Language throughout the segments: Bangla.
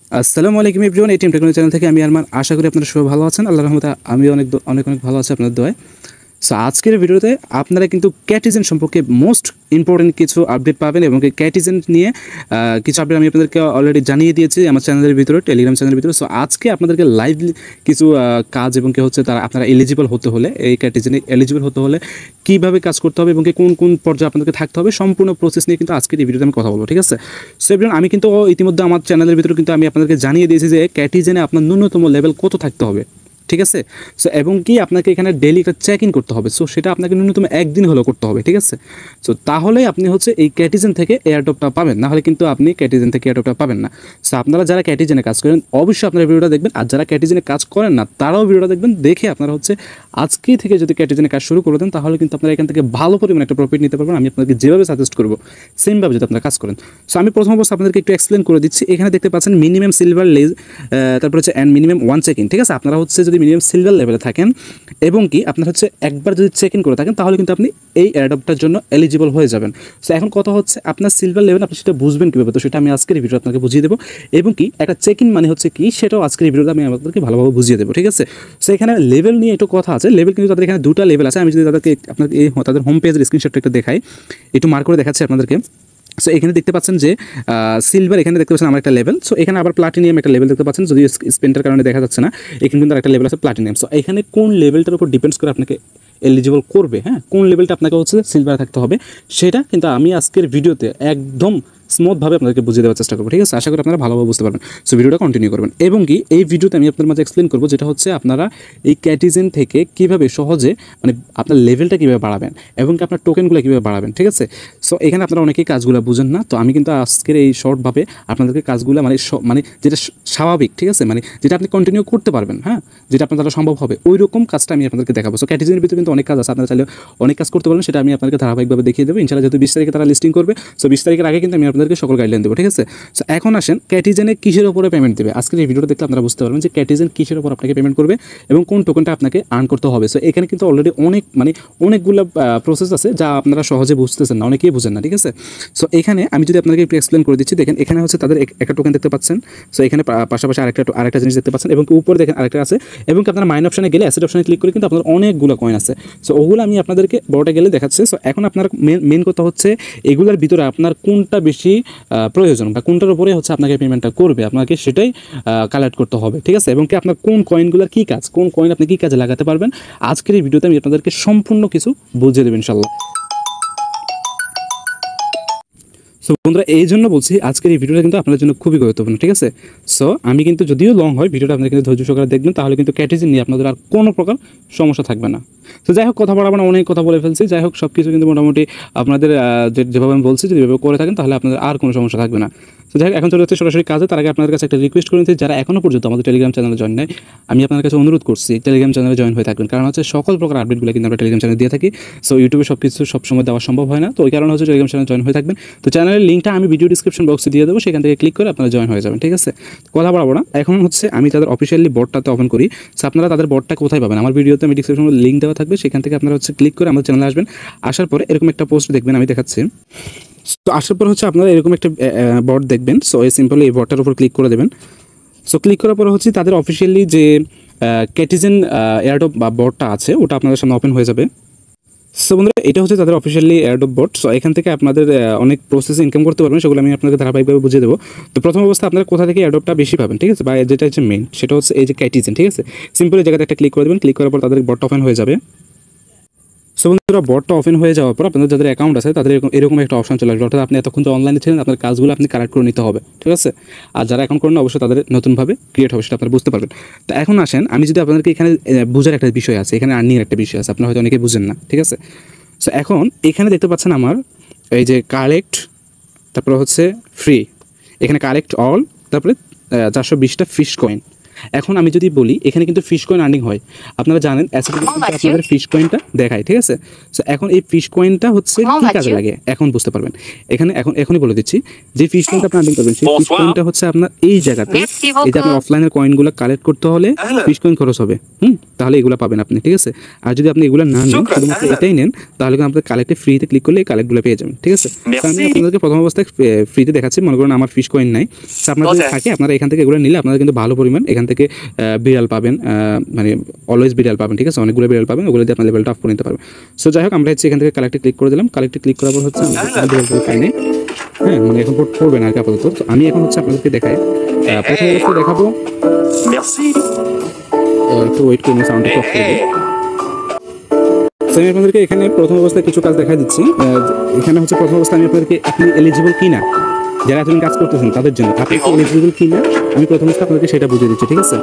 আসসালামু আলাইকুম এভরিওয়ান, এটিএম টেকনোলজি চ্যানেল থেকে আমি আরমান। আশা করি আপনারা সবাই ভালো আছেন। আল্লাহর রহমতে আমি অনেক অনেক অনেক ভালো আছি আপনাদের দোয়ায়। সো আজকের ভিডিওতে আপনারা কিন্তু ক্যাটিজেন সম্পর্কে মোস্ট ইম্পর্টেন্ট কিছু আপডেট পাবেন এবং ক্যাটিজেন নিয়ে কিছু আপডেট আমি আপনাদেরকে অলরেডি জানিয়ে দিয়েছি আমার চ্যানেলের ভিতরে, টেলিগ্রাম চ্যানেলের ভিতরে। সো আজকে আপনাদেরকে লাইভলি কিছু কাজ এবং কি হচ্ছে তারা আপনারা এলিজিবল হতে হলে, এই ক্যাটিজেনে এলিজিবল হতে হলে কীভাবে কাজ করতে হবে এবং কোন কোন পর্যায়ে আপনাদেরকে থাকতে হবে, সম্পূর্ণ প্রসেস নিয়ে কিন্তু আজকের এই ভিডিওতে আমি কথা বলবো, ঠিক আছে? সো এভরিওয়ান, আমি কিন্তু ইতিমধ্যে আমার চ্যানেলের ভিতরে কিন্তু আমি আপনাদেরকে জানিয়ে দিয়েছি যে ক্যাটিজেনে আপনার ন্যূনতম লেভেল কত থাকতে হবে, ঠিক আছে? সো এবং কি আপনাকে এখানে ডেইলি একটা চেক ইন করতে হবে। সো সেটা আপনাকে ন্যূনতম একদিন হলেও করতে হবে, ঠিক আছে? সো তাহলেই আপনি হচ্ছে এই ক্যাটিজেন থেকে এয়ারড্রপটা পাবেন, না হলে কিন্তু আপনি ক্যাটিজেন থেকে এয়ারড্রপটা পাবেন না। সো আপনারা যারা ক্যাটিজেনে কাজ করেন অবশ্যই আপনারা ভিডিওটা দেখবেন, আর যারা ক্যাটিজেনে কাজ করেন না তারাও ভিডিওটা দেখবেন। দেখে আপনারা হচ্ছে আজকে থেকে যদি ক্যাটিজেনে কাজ শুরু করে দেন তাহলে কিন্তু আপনারা এখান থেকে ভালো পরিমাণে একটা প্রফিট নিতে পারবেন। আমি আপনাদেরকে যেভাবে সাজেস্ট করবো সেমভাবে যদি আপনারা কাজ করেন। সো আমি প্রথম অবস্থা আপনাদেরকে একটু এক্সপ্লেন করে দিচ্ছি। এখানে দেখতে পাচ্ছেন মিনিমাম সিলভার লেজ, তারপর হচ্ছে অ্যান্ড মিনিমাম 1 চেক ইন, ঠিক আছে? আপনারা হচ্ছে যদি মিনিমাম সিলভার লেভেলে থাকেন এবং কি আপনার হচ্ছে একবার যদি চেক ইন করে থাকেন তাহলে কিন্তু আপনি এই এয়ারড্রপটার জন্য এলিজিবল হয়ে যাবেন। সো এখন কথা হচ্ছে আপনার সিলভার লেভেল আপনি সেটা বুঝবেন কীভাবে, তো সেটা আমি আজকের ভিডিও আপনাকে বুঝিয়ে দেবো। এবং কি একটা চেক ইন মানে হচ্ছে কি সেটাও আজকের ভিডিওতে আমি আপনাদেরকে ভালোভাবে বুঝিয়ে দেবো, ঠিক আছে? সো এখানে লেভেল নিয়ে একটু কথা আছে। লেভেল কিন্তু তাদের এখানে দুটো লেভেল আছে। আমি যদি তাদেরকে আপনাদের তাদের হোম পেজের স্ক্রিনশটটা একটু দেখাই, একটু মার্ক করে দেখাচ্ছি আপনাদেরকে। সো এখানে দেখতে পাচ্ছেন যে সিলভার, এখানে দেখতে পাচ্ছেন আমার একটা লেভেল। সো এখানে আবার প্লাটিনিয়াম একটা লেভেল দেখতে পাচ্ছেন, যদি স্পেন্টার কারণে দেখা যাচ্ছে না। এখানে কিন্তু একটা লেভেল আছে প্লাটিনিয়াম। সো এখানে কোন লেভেলটার উপর ডিপেন্ডস করে আপনাকে এলিজিবল করবে, হ্যাঁ, কোন লেভেলটা আপনাকে হচ্ছে সিলভার থাকতে হবে সেটা কিন্তু আমি আজকের ভিডিওতে একদম স্মুথভাবে আপনাদেরকে বুঝিয়ে দেওয়ার চেষ্টা করবো, ঠিক আছে? আশা করি আপনারা ভালোভাবে বুঝতে পারবেন। সো ভিডিওটা কন্টিনিউ করবেন এবং কি এই ভিডিওতে আমি আপনার মাঝে এক্সপ্লেন করবো যেটা হচ্ছে আপনারা এই ক্যাটিজেন থেকে কীভাবে সহজে মানে আপনার লেভেলটা কীভাবে বাড়াবেন এবং কি আপনার টোকেনগুলো কীভাবে বাড়াবেন, ঠিক আছে? সো এখানে আপনারা অনেকেই কাজগুলো বুঝেন না, তো আমি কিন্তু আজকের এই শর্টভাবে আপনাদেরকে কাজগুলো মানে যেটা স্বাভাবিক, ঠিক আছে, মানে যেটা আপনি কন্টিনিউ করতে পারবেন, হ্যাঁ, যেটা আপনার দ্বারা সম্ভব হবে ওই রকম কাজটা আমি আপনাদেরকে দেখাবো। সো ক্যাটিজেনের ভিতরে কিন্তু অনেক কাজ আছে, আপনারা চাইলে অনেক কাজ করতে পারেন, সেটা আমি আপনাদেরকে ধারাবাহিকভাবে দেখিয়ে দেবো ইনশাআল্লাহ। যেহেতু 20 তারিখে তারা লিস্টিং করবে, সো 20 তারিখের আগে কিন্তু আমি আপনাদেরকে সকল গাইডলাইন দেবো, ঠিক আছে? সো এখন আসেন ক্যাটিজেনে কিসের উপরে পেমেন্ট দেবে। আজকের এই ভিডিওটা দেখলে আপনারা বুঝতে পারবেন যে ক্যাটিজেন কিসের উপর আপনাকে পেমেন্ট করবে এবং কোন টোকেনটা আপনাকে আর্ন করতে হবে। সো এখানে কিন্তু অলরেডি অনেকগুলো প্রসেস আছে যা আপনারা সহজে বুঝতেছেন না, অনেকেই বুঝেন না, ঠিক আছে? সো এখানে আমি যদি আপনাকে একটু এক্সপ্লেন করে দিচ্ছি, দেখেন এখানে হচ্ছে তাদের একটা টোকেন দেখতে পাচ্ছেন। সো এখানে পাশাপাশি আরেকটা জিনিস দেখতে পাচ্ছেন এবং উপরে দেখেন আরেকটা আছে। এবং আপনারা মাইন অপশনে গেলে অ্যাসেট অপশনে ক্লিক করে কিন্তু আপনার অনেকগুলো কয়েন আছে। সো ওগুলো আমি আপনাদেরকে বড়টা গেলে দেখাচ্ছে। সো এখন আপনার মেন কথা হচ্ছে এগুলোর ভিতরে আপনার কোনটা বেশি প্রয়োজন বা কোনটার উপরে হচ্ছে আপনাকে পেমেন্টটা করবে, আপনাকে সেটাই কালেক্ট করতে হবে, ঠিক আছে? এবং কি আপনার কোন কয়েনগুলোর কী কাজ, কোন কয়েন আপনি কী কাজে লাগাতে পারবেন আজকের এই ভিডিওতে আমি আপনাদেরকে সম্পূর্ণ কিছু বুঝিয়ে দেবেন ইনশাআল্লাহ। সো বন্ধুরা, এই জন্য বলছি আজকের এই ভিডিওটা কিন্তু আপনাদের জন্য খুবই গুরুত্বপূর্ণ, ঠিক আছে? সো আমি কিন্তু যদিও লং হয় ভিডিওটা, আপনারা কিন্তু ধৈর্য সহকারে দেখবেন, তাহলে কিন্তু ক্যাটিজেন নিয়ে আপনাদের আর কোনো প্রকার সমস্যা থাকবে না। তো যাই হোক, কথা বলাবো না, অনেক কথা বলে ফেলছি। যাই হোক, সব কিছু কিন্তু মোটামুটি আপনাদের যেভাবে আমি বলছি যদি এভাবে করে থাকেন তাহলে আপনাদের আর কোনো সমস্যা থাকবে না। তো যাই হোক, এখন চলে যাচ্ছে সরাসরি কাজে। তার আগে আপনাদের কাছে একটা রিকোয়েস্ট করে নিচ্ছি, যারা এখনও পর্যন্ত আমাদের টেলিগ্রাম চ্যানেলে জয়েন নেয়, আমি আপনার কাছে অনুরোধ করছি টেলিগ্রাম চ্যানেলে জয়েন হয়ে থাকবেন। কারণ হচ্ছে সকল প্রকার আপডেটগুলো কিন্তু আমরা টেলিগ্রাম চ্যানেলে দিয়ে থাকি। সো ইউটিউবে সব কিছু সবসময় দেওয়া সম্ভব হয় না, তো ওই কারণে হচ্ছে টেলিগ্রাম চ্যানেলে জয়েন হয়ে থাকবেন। তো চ্যানেলের লিঙ্কটা আমি ভিডিও ডিসক্রিপশন বক্সে দিয়ে দেবো, সেখান থেকে ক্লিক করে আপনারা জয়েন হয়ে যাবেন, ঠিক আছে? কথা বাড়াবো না, এখন হচ্ছে আমি তাদের অফিসিয়ালি বোর্ডটাতে ওপেন করি। সো আপনারা তাদের বোর্ডটা কোথায় পাবেন, আমার ভিডিওতে আমি ডিসক্রিপশনে লিঙ্ক দেওয়া থাকবে, সেখান থেকে আপনারা হচ্ছে ক্লিক করে আমাদের চ্যানেলে আসবেন। আসার পরে এরকম একটা পোস্ট দেখবেন, আমি দেখাচ্ছি। তো আসার পর হচ্ছে আপনারা এরকম একটা বোর্ড দেখবেন। সো এই সিম্পলি এই বোর্ডটার উপর ক্লিক করে দেবেন। সো ক্লিক করার পর হচ্ছে তাদের অফিসিয়ালি যে ক্যাটিজেন এয়ারড্রপ বা বোর্ডটা আছে ওটা আপনাদের সামনে ওপেন হয়ে যাবে। সো বন্ধুরা, এটা হচ্ছে তাদের অফিসিয়ালি এয়ারড্রপ বোর্ড। সো এখান থেকে আপনাদের অনেক প্রসেস ইনকাম করতে পারবেন, সেগুলো আমি আপনাদের ধারাবাহিকভাবে বুঝিয়ে দেবো। তো প্রথম অবস্থা আপনারা কোথা থেকে এয়ারড্রপটা বেশি পাবেন, ঠিক আছে, বা যেটা হচ্ছে মেইন সেটা হচ্ছে এই যে ক্যাটিজেন, ঠিক আছে? সিম্পল এই জায়গাতে একটা ক্লিক করে দেবেন। ক্লিক করার পর তাদের বোর্ডটা ওপেন হয়ে যাবে। সো বন্ধুরা, বোর্ডটা ওপেন হয়ে যাওয়ার পর আপনাদের যাদের অ্যাকাউন্ট আছে তাদের এরকম একটা অপশন চলে আসবে, অর্থাৎ আপনি এতক্ষণ যে অনলাইনে ছিলেন আপনার কাজগুলো আপনি কালেক্ট করে নিতে হবে, ঠিক আছে? আর যারা অ্যাকাউন্ট করেন অবশ্যই তাদের নতুনভাবে ক্রিয়েট হবে, সেটা আপনারা বুঝতে পারবেন। তো এখন আসেন, আমি যদি আপনাদেরকে এখানে বোঝার একটা বিষয় আছে, এখানে আর্নিংয়ের একটা বিষয় আছে, আপনারা হয়তো অনেকে বুঝেন না, ঠিক আছে? সো এখন এখানে দেখতে পাচ্ছেন আমার এই যে কালেক্ট, তারপরে হচ্ছে ফ্রি, এখানে কালেক্ট অল, তারপরে 420টা ফিশ কয়েন। এখন আমি যদি বলি এখানে কিন্তু ফিশ কয়েন আর্নিং হয়, আপনারা জানেন আপনাদের ফিশ কয়েনটা দেখায়, ঠিক আছে। সো এখন এই ফিশ কয়েনটা হচ্ছে কি কাজে লাগে এখন বুঝতে পারবেন। এখনই বলে দিচ্ছি যে ফিশ কয়েনটা আপনি আর্নিং করবেন, সেই ফিশ কয়েনটা হচ্ছে আপনার এই জায়গাতে, এই যে আপনার অফলাইনের কয়েনগুলো কালেক্ট করতে হলে ফিশ কয়েন খরচ হবে, তাহলে এগুলো পাবেন আপনি, ঠিক আছে। আর যদি আপনি এগুলো না নেন, শুধুমাত্র এটাই নেন, তাহলে কিন্তু আপনার কালেক্টে ফ্রিতে ক্লিক করলে এই কালেক্টগুলো পেয়ে যাবেন, ঠিক আছে। আমি আপনাদেরকে প্রথম অবস্থায় ফ্রিতে দেখাচ্ছি, মনে করেন আমার ফিশ কয়েন নাই, আপনার যদি থাকে আপনারা এখান থেকে এগুলো নিলে আপনারা কিন্তু ভালো পরিমাণ এখান থেকে বিড়াল পাবেন, মানে অলওয়েজ বিড়াল পাবেন, ঠিক আছে, অনেকগুলো বিড়াল পাবেন, ওগুলো দিয়ে আপনার লেভেলটা অফ করে নিতে পারবেন। সো যাই হোক, আমরা হচ্ছে এখান থেকে কালেক্টে ক্লিক করে দিলাম, কালেক্টে ক্লিক করার পর হচ্ছে বিড়ালগুলো পাই নাই, হ্যাঁ, মানে এখন পড়বে না আর কি আপাতত। আমি এখন হচ্ছে আপনাদেরকে দেখাই, প্রথম অবস্থায় দেখাবো, একটু ওয়েট করুন, সাউন্ডটা অফ করে দিই। আমি আপনাদেরকে এখানে প্রথম অবস্থায় কিছু কাজ দেখা দিচ্ছি। এখানে হচ্ছে প্রথম অবস্থায় আমি আপনাদেরকে আপনি এলিজিবল কিনা, যারা এতদিন কাজ করতেছেন তাদের জন্য আপনি এলিজিবল কিনা আমি প্রথম অবস্থায় আপনাদেরকে সেটা বুঝিয়ে দিচ্ছি, ঠিক আছে।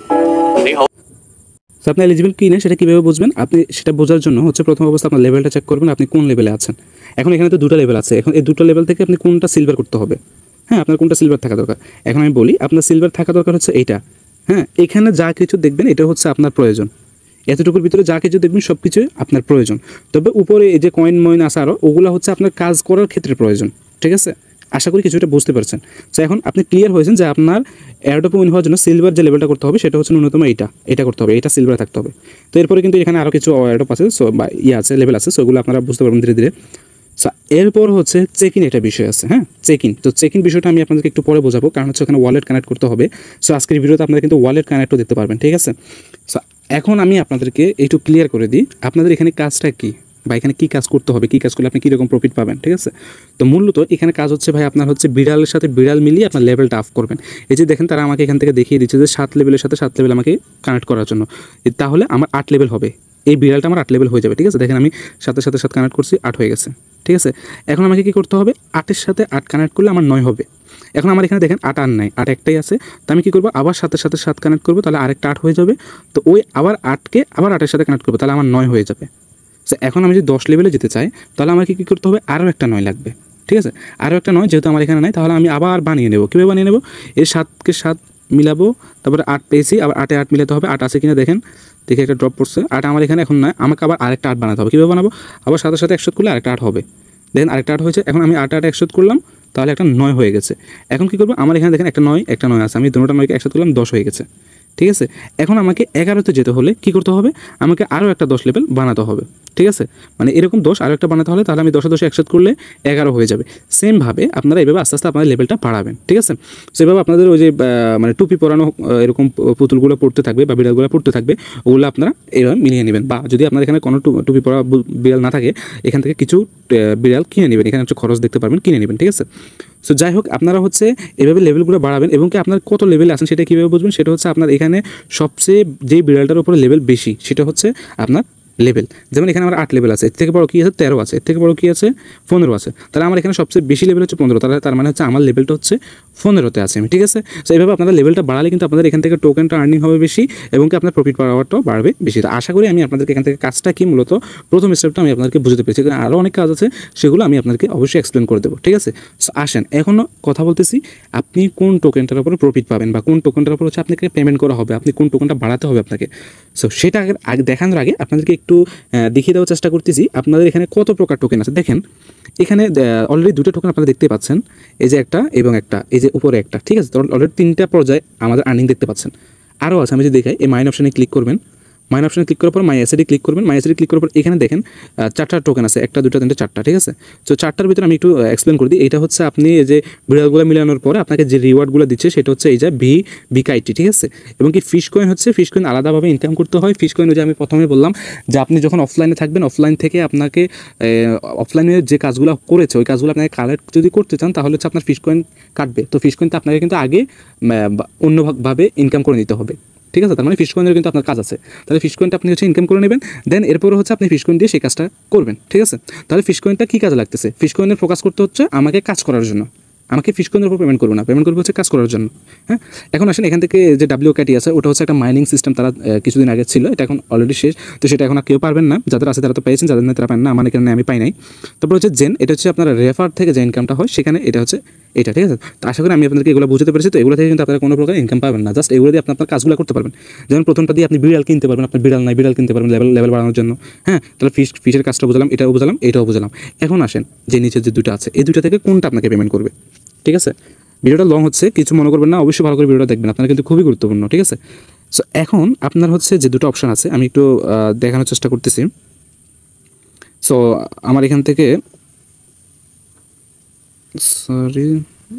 তো আপনি এলিজিবল কিনা সেটা কীভাবে বুঝবেন, আপনি সেটা বোঝার জন্য হচ্ছে প্রথম অবস্থায় আপনার লেভেলটা চেক করবেন, আপনি কোন লেভেলে আছেন। এখন এখানে তো দুটো লেভেল আছে, এখন এই দুটো লেভেল থেকে আপনি কোনটা সিলভার করতে হবে, হ্যাঁ, আপনার কোনটা সিলভার থাকা দরকার। এখন আমি বলি আপনার সিলভার থাকা দরকার হচ্ছে এইটা, হ্যাঁ, এখানে যা কিছু দেখবেন এটা হচ্ছে আপনার প্রয়োজন, এতটুকুর ভিতরে যা কিছু দেখবেন সব কিছুই আপনার প্রয়োজন। তবে উপরে এই যে কয়েন ময়েন আছে আরও, ওগুলো হচ্ছে আপনার কাজ করার ক্ষেত্রে প্রয়োজন, ঠিক আছে। আশা করি কিছুটা বুঝতে পারছেন। তো এখন আপনি ক্লিয়ার হয়েছেন যে আপনার এয়ারড্রপে উইন হওয়ার জন্য সিলভার যে লেভেলটা করতে হবে সেটা হচ্ছে ন্যূনতম এটা করতে হবে, এটা সিলভারে থাকতে হবে। তো এরপরে কিন্তু এখানে আরও কিছু এয়ারড্রপ আছে, সো বা আছে লেভেল আছে, সো ওগুলো আপনারা বুঝতে পারবেন ধীরে ধীরে। সো এরপর হচ্ছে চেক ইন, একটা বিষয় আছে, হ্যাঁ, চেক ইন। তো চেক ইন বিষয়টা আমি আপনাদেরকে একটু পরে বোঝাবো, কারণ হচ্ছে ওখানে ওয়ালেট কানেক্ট করতে হবে। সো আজকের ভিডিওতে আপনারা কিন্তু ওয়ালেট কানেক্টও দেখতে পারবেন, ঠিক আছে। সো এখন আমি আপনাদেরকে একটু ক্লিয়ার করে দিই আপনাদের এখানে কাজটা কী, বা এখানে কী কাজ করতে হবে, কী কাজ করলে আপনি কীরকম প্রফিট পাবেন, ঠিক আছে। তো মূলত এখানে কাজ হচ্ছে ভাই আপনার হচ্ছে বিড়ালের সাথে বিড়াল মিলিয়ে আপনার লেভেলটা আপ করবেন। এই যে দেখেন তারা আমাকে এখান থেকে দেখিয়ে দিচ্ছে যে 7 লেভেলের সাথে 7 লেভেল আমাকে কানেক্ট করার জন্য, তাহলে আমার 8 লেভেল হবে, এই বিড়ালটা আমার 8 লেভেল হয়ে যাবে, ঠিক আছে। দেখেন আমি 7-এর সাথে 7 কানেক্ট করছি, 8 হয়ে গেছে, ঠিক আছে। এখন আমাকে কী করতে হবে, 8-এর সাথে 8 কানেক্ট করলে আমার 9 হবে। এখন আমার এখানে দেখেন 8 আর নাই, 8 একটাই আছে। তো আমি কী করবো, আবার 7-এর সাথে 7 কানেক্ট করবো, তাহলে আরেকটা 8 হয়ে যাবে। তো ওই আবার 8কে আবার 8-এর সাথে কানেক্ট করবো, তাহলে আমার 9 হয়ে যাবে। সো এখন আমি যদি 10 লেভেলে যেতে চাই তাহলে আমাকে কী করতে হবে, আরও একটা 9 লাগবে, ঠিক আছে। আরও একটা 9 যেহেতু আমার এখানে নাই, তাহলে আমি আবার বানিয়ে নেবো। কীভাবে বানিয়ে নেবো, এই 7-কে 7 মিলাবো, তারপরে 8 পেয়েছি, আবার 8-এ 8 মিলাতে হবে, 8 আছে কিনা দেখেন, দেখে একটা ড্রপ পড়ছে, 8 আমার এখানে এখন নয়, আমাকে আবার আরেকটা 8 বানাতে হবে। কীভাবে বানাবো, আবার 7-এর সাথে 1 করলে আরেকটা 8 হবে, দেখেন আরেকটা 8 হয়েছে। এখন আমি 8-8 1 করলাম, তাহলে একটা 9 হয়ে গেছে। এখন কী করবো, আমার এখানে দেখেন একটা 9 আছে, আমি দুটোটা 9কে 1 করলাম, 10 হয়ে গেছে, ঠিক আছে। এখন আমাকে 11-তে যেতে হলে কী করতে হবে, আমাকে আরও একটা 10 লেভেল বানাতে হবে, ঠিক আছে। মানে এরকম 10 আরও একটা বানাতে হলে তাহলে আমি 10-এ 10 একসাথে করলে 11 হয়ে যাবে। সেমভাবে আপনারা এইভাবে আস্তে আস্তে আপনাদের লেভেলটা বাড়াবেন, ঠিক আছে। সেভাবে আপনাদের ওই যে মানে টুপি পরানো এরকম পুতুলগুলো পড়তে থাকবে বা বিড়ালগুলো পড়তে থাকবে, ওগুলো আপনারা এইভাবে মিলিয়ে নেবেন। বা যদি আপনার এখানে কোনো টুপি পরা বিড়াল না থাকে, এখান থেকে কিছু বিড়াল কিনে নেবেন, এখানে হচ্ছে খরচ দেখতে পারবেন, কিনে নেবেন, ঠিক আছে। সো যাই হোক, আপনারা হচ্ছে এভাবে লেভেলগুলো বাড়াবেন, এবং কি আপনার কত লেভেলে আছেন সেটা কীভাবে বুঝবেন, সেটা হচ্ছে আপনার এখানে সবচেয়ে যেই বিড়ালটার উপরে লেভেল বেশি সেটা হচ্ছে আপনার লেভেল। যেমন এখানে আমার 8 লেভেল আছে, এর থেকে বড় কী আছে 13 আছে, এর থেকে বড় কী আছে 15 আছে, তাহলে আমার এখানে সবচেয়ে বেশি লেভেল হচ্ছে 15, তার মানে হচ্ছে আমার লেভেলটা হচ্ছে 15-তে আছে আমি, ঠিক আছে। সো এইভাবে আপনারা লেভেলটা বাড়ালে কিন্তু আপনাদের এখান থেকে টোকেনটা আর্নিং হবে বেশি, এবং কি আপনার প্রফিট পাওয়ারটাও বাড়বে বেশি। তো আশা করি আমি আপনাদেরকে এখান থেকে কাজটা কি মূলত প্রথম স্টেপটা আমি আপনাদেরকে বুঝতে পেরেছি, কারণ আরও অনেক কাজ আছে, সেগুলো আমি আপনাদেরকে অবশ্যই এক্সপ্লেন করে দেবো, ঠিক আছে। সো আসেন এখনও কথা বলতেছি, আপনি কোন টোকেনটার উপরে প্রফিট পাবেন, বা কোন টোকেনটার উপর হচ্ছে আপনাকে পেমেন্ট করা হবে, আপনি কোন টোকেনটা বাড়াতে হবে আপনাকে। সো সেটা আগে দেখানোর আগে আপনাদেরকে একটু দেখিয়ে দেওয়ার চেষ্টা করতেছি আপনাদের এখানে কত প্রকার টোকেন আছে। দেখেন এখানে অলরেডি 2টা টোকেন আপনারা দেখতে পাচ্ছেন, এই যে একটা এবং একটা, এই যে উপরে একটা, ঠিক আছে। তো অলরেডি 3টা পর্যায়ে আমাদের আর্নিং দেখতে পাচ্ছেন। আরও আছে, আমি যদি দেখাই, এই মাইন অপশানে ক্লিক করবেন, মাইন অপশানে ক্লিক করার পর মাই এসএডি ক্লিক করবেন, মাই এসএডি ক্লিক করার পর এখানে দেখেন 4টা টোকেন আছে, 1 2 3 4টা, ঠিক আছে। তো 4টার ভিতরে আমি একটু এক্সপ্লেন করে দিই। এটা হচ্ছে আপনি এই যে বিড়ালগুলো মিলানোর পরে আপনাকে যে রিওয়ার্ডগুলো দিচ্ছে সেটা হচ্ছে এই যে বিকাইটি, ঠিক আছে। এবং কি ফিশ কয়েন হচ্ছে, ফিশ কয়েন আলাদাভাবে ইনকাম করতে হয়। ফিশ কয়েন ওই যে আমি প্রথমে বললাম যে আপনি যখন অফলাইনে থাকবেন, অফলাইন থেকে আপনাকে অফলাইনে যে কাজগুলো করেছে ওই কাজগুলো আপনাকে কালেক্ট যদি করতে চান, তাহলে হচ্ছে আপনার ফিশ কয়েন কাটবে। তো ফিশ কয়েনটা আপনাকে কিন্তু আগে অন্যভাবে ইনকাম করে নিতে হবে, ঠিক আছে। তার মানে ফিশ কয়েনের কিন্তু আপনার কাজ আছে, তাহলে ফিশ কয়েনটা আপনি হচ্ছে ইনকাম করে নেবেন, দেন এরপরে হচ্ছে আপনি ফিশ কয়েন দিয়ে সেই কাজটা করবেন, ঠিক আছে। তাহলে ফিশ কয়েনটা কী কাজে লাগতেছে, ফিশ কয়েনের ফোকাস করতে হচ্ছে আমাকে কাজ করার জন্য, আমাকে ফিশ কয়েনের উপর পেমেন্ট করবো না, পেমেন্ট করবো হচ্ছে কাজ করার জন্য, হ্যাঁ। এখন আসেন এখান থেকে যে WKT আছে, ওটা হচ্ছে একটা মাইনিং সিস্টেম, তারা কিছুদিন আগে ছিল, এটা এখন অলরেডি শেষ। তো সেটা এখন আর কেউ পারবেন না, যাদের আছে তারা তো পেয়েছেন, যাদের না তারা পান না, আমার এখানে আমি পাই নাই। তারপর হচ্ছে জেন, এটা হচ্ছে আপনার রেফার থেকে যে ইনকামটা হয় সেখানে এটা হচ্ছে এটা, ঠিক আছে? তো আশা করি আমি আপনাদেরকে এগুলো বুঝতে পেরেছি। তো এগুলো থেকে কিন্তু আপনারা কোনো প্রকার ইনকাম পাবেন না, জাস্ট এগুলো দিয়ে আপনি আপনার কাজগুলো করতে পারবেন। যেমন প্রথমটা দিয়ে আপনি বিড়াল কিনতে পারবেন, আপনার বিড়াল নাই, বিড়াল কিনতে পারবেন লেভেল বাড়ানোর জন্য। হ্যাঁ, তাহলে ফিশের কাজটা বুঝলাম, এটাও বুঝলাম, এটাও বুঝলাম। এখন আসেন যে নিচের যে দুটো আছে, এই দুটো থেকে কোনটা আপনাকে পেমেন্ট করবে, ঠিক আছে? ভিডিওটা লং হচ্ছে, কিছু মনে করবেন না, অবশ্যই ভালো করে ভিডিওটা দেখবেন, আপনার কিন্তু খুবই গুরুত্বপূর্ণ, ঠিক আছে? সো এখন আপনার হচ্ছে যে দুটো অপশন আছে, আমি একটু দেখানোর চেষ্টা করতেছি। সো আমার এখান থেকে সরি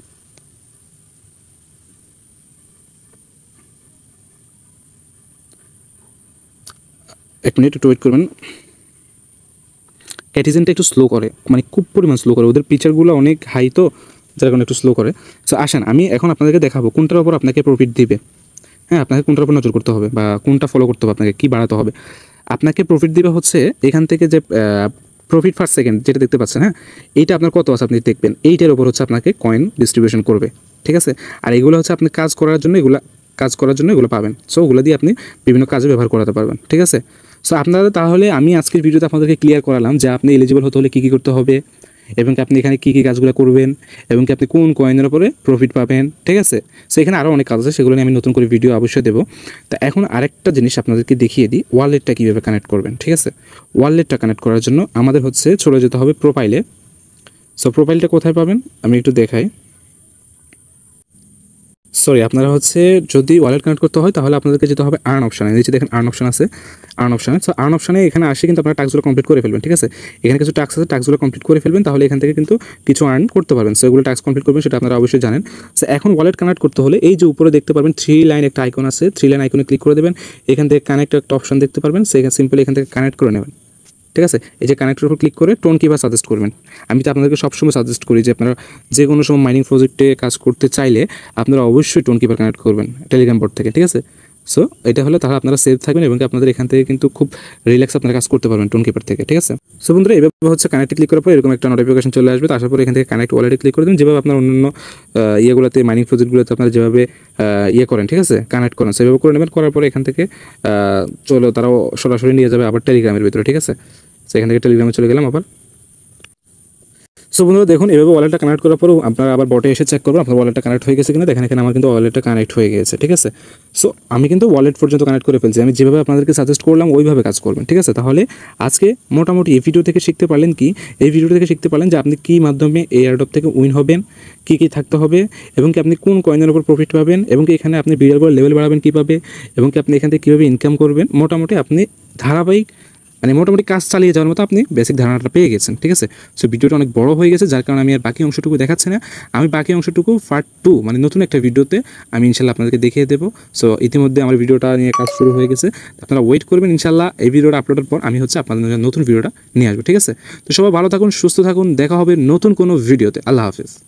এক মিনিট একটু ওয়েট করবেন। ক্যাটিজেনটা একটু স্লো করে, মানে খুব পরিমাণ স্লো করে, ওদের পিকচারগুলো অনেক হাই, তো যার কারণে একটু স্লো করে। সো আসেন আমি এখন আপনাদেরকে দেখাবো কোনটার উপর আপনাকে প্রফিট দিবে। হ্যাঁ, আপনাকে কোনটার উপর নজর করতে হবে বা কোনটা ফলো করতে হবে, আপনাকে কী বাড়াতে হবে। আপনাকে প্রফিট দিবে হচ্ছে এখান থেকে যে প্রফিট ফার্স্ট সেকেন্ড যেটা দেখতে পাচ্ছেন, হ্যাঁ, এইটা আপনার কত আছে আপনি দেখবেন, এইটার উপর হচ্ছে আপনাকে কয়েন ডিস্ট্রিবিউশন করবে, ঠিক আছে? আর এগুলো হচ্ছে আপনি কাজ করার জন্য এগুলো পাবেন। সো ওগুলো দিয়ে আপনি বিভিন্ন কাজে ব্যবহার করাতে পারবেন, ঠিক আছে? সো আপনারা তাহলে আমি আজকের ভিডিওতে আপনাদেরকে ক্লিয়ার করালাম যে আপনি এলিজিবল হতে হলে কী কী করতে হবে, এবং কি আপনি এখানে কী কী কাজগুলো করবেন, এবং কি আপনি কোন কয়েনের উপরে প্রফিট পাবেন, ঠিক আছে? সো এখানে আরও অনেক কাজ আছে, সেগুলো নিয়ে আমি নতুন করে ভিডিও অবশ্যই দেবো। তা এখন আরেকটা জিনিস আপনাদেরকে দেখিয়ে দিই, ওয়ালেটটা কীভাবে কানেক্ট করবেন, ঠিক আছে? ওয়ালেটটা কানেক্ট করার জন্য আমাদের হচ্ছে চলে যেতে হবে প্রোফাইলে। সো প্রোফাইলটা কোথায় পাবেন আমি একটু দেখাই। সরি, আপনারা হচ্ছে যদি ওয়ালেট কানেক্ট করতে হয় তাহলে আপনাদেরকে যেতে হবে আর্ন অপশানে। নিচে দেখেন আর্ন অপশান আছে, আর্ন অপশানে। সো আর্ন অপশানে এখানে আসে কিন্তু আপনারা টাস্কগুলো কমপ্লিট করে ফেলবেন, ঠিক আছে? এখানে কিছু টাস্ক আছে, টাস্কগুলো কমপ্লিট করে ফেলবেন, তাহলে এখান থেকে কিন্তু কিছু আর্ন করতে পারবেন। সো এগুলো টাস্ক কমপ্লিট করবেন, সেটা আপনারা অবশ্যই জানেন। সো এখন ওয়ালেট কানেক্ট করতে হলে এই যে উপরে দেখতে পারবেন 3 লাইন একটা আইকন আছে, 3 লাইন আইকনে ক্লিক করে দেবেন। এখান থেকে কানেক্ট একটা অপশন দেখতে পারবেন, সেখানে সিম্পলি এখান থেকে কানেক্ট করে নেবেন, ঠিক আছে? এই যে কানেক্টের উপর ক্লিক করে টোন কিপার সাজেস্ট করবেন। আমি তো আপনাদেরকে সবসময় সাজেস্ট করি যে আপনারা যে কোনো সময় মাইনিং প্রজেক্টে কাজ করতে চাইলে আপনারা অবশ্যই টোন কিপার কানেক্ট করবেন টেলিগ্রাম বোর্ড থেকে, ঠিক আছে? সো এটা হলে তাহলে আপনারা সেভ থাকবেন এবং আপনাদের এখান থেকে কিন্তু খুব রিল্যাক্স আপনারা কাজ করতে পারবেন টোন কিপার থেকে, ঠিক আছে? সো বন্ধুরা এইভাবে হচ্ছে কানেক্টে ক্লিক করার পর এরকম একটা নোটিফিকেশন চলে আসবে। তারপর এখান থেকে কানেক্ট ওয়ালেটে ক্লিক করে দেবেন, যেভাবে আপনার অন্যান্য ইয়েগুলোতে মাইনিং প্রজেক্টগুলোতে আপনারা যেভাবে ইয়ে করেন, ঠিক আছে, কানেক্ট করেন, সেভাবে করে নেবেন। করার পরে এখান থেকে তারাও সরাসরি নিয়ে যাবে আবার টেলিগ্রামের ভিতরে, ঠিক আছে? সেখান থেকে টেলিগ্রামে চলে গেলাম আবার। সো বন্ধুরা দেখুন, এভাবে ওয়ালেটটা কানেক্ট করার পরও আপনারা আবার বটে এসে চেক করবেন আপনার ওয়ালেটটা কানেক্ট হয়ে গেছে কিনা। দেখেন এখানে আমার কিন্তু ওয়ালেটটা কানেক্ট হয়ে গেছে, ঠিক আছে? সো আমি কিন্তু ওয়ালেট পর্যন্ত কানেক্ট করে ফেলছি। আমি যেভাবে আপনাদেরকে সাজেস্ট করলাম ওইভাবে কাজ করবেন, ঠিক আছে? তাহলে আজকে মোটামুটি এই ভিডিও থেকে শিখতে পারলেন কি, এই ভিডিও থেকে শিখতে পারলেন যে আপনি কী মাধ্যমে এই এয়ারড্রপ থেকে উইন হবেন, কী কী থাকতে হবে, এবং কি আপনি কোন কয়েনের উপর প্রফিট পাবেন, এবং কি এখানে আপনি বিড়ালগুলোর লেভেল বাড়াবেন কীভাবে, এবং কি আপনি এখান থেকে কীভাবে ইনকাম করবেন। মোটামুটি আপনি ধারাবাহিক মোটামুটি কাজ চালিয়ে যাওয়ার মতো আপনি বেসিক ধারণাটা পেয়ে গেছেন, ঠিক আছে? সো ভিডিওটা অনেক বড় হয়ে গেছে, যার কারণে আমি আর বাকি অংশটুকু দেখাচ্ছি না। আমি বাকি অংশটুকু পার্ট 2 নতুন একটা ভিডিওতে আমি ইনশাল্লাহ আপনাদেরকে দেখিয়ে দেবো। সো ইতিমধ্যে আমার ভিডিওটা নিয়ে কাজ শুরু হয়ে গেছে, আপনারা ওয়েট করবেন। ইনশাল্লাহ এই ভিডিওটা আপলোডের পর আমি হচ্ছে আপনাদের নতুন ভিডিওটা নিয়ে আসবো, ঠিক আছে? তো সবাই ভালো থাকুন, সুস্থ থাকুন, দেখা হবে নতুন কোনো ভিডিওতে। আল্লাহ হাফেজ।